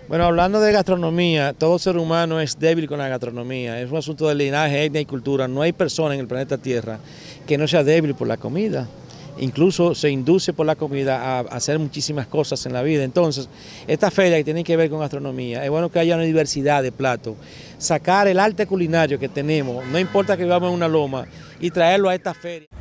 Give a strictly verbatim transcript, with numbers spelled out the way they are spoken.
Bueno, hablando de gastronomía, todo ser humano es débil con la gastronomía, es un asunto de linaje, etnia y cultura. No hay persona en el planeta Tierra que no sea débil por la comida. Incluso se induce por la comida a hacer muchísimas cosas en la vida. Entonces, esta feria que tiene que ver con gastronomía, es bueno que haya una diversidad de platos, sacar el arte culinario que tenemos, no importa que vivamos en una loma, y traerlo a esta feria.